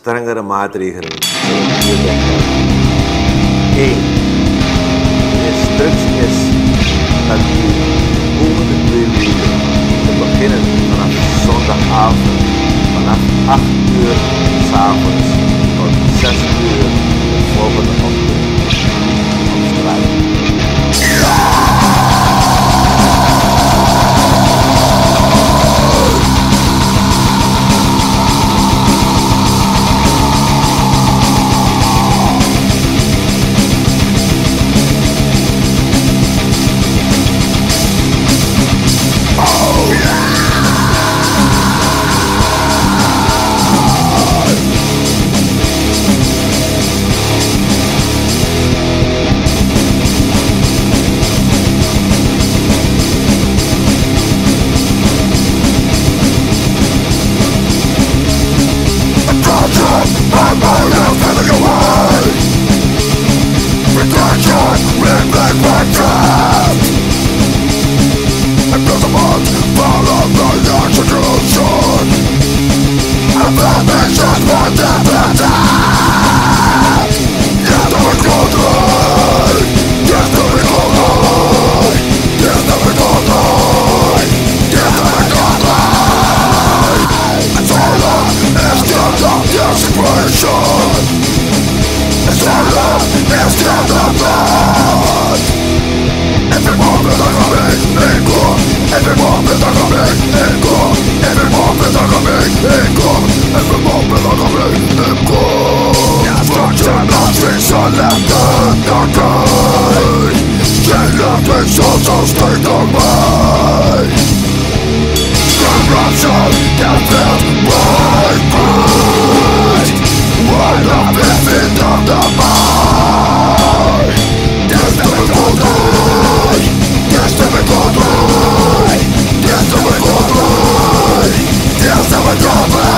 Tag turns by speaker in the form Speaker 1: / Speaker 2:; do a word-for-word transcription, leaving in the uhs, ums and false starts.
Speaker 1: strengere maatregelen zullen één. De instructie is dat u de komende twee weken te beginnen vanaf zondagavond vanaf acht uur 's avonds tot zes uur de volgende ochtend op straat.
Speaker 2: Yes, I'm a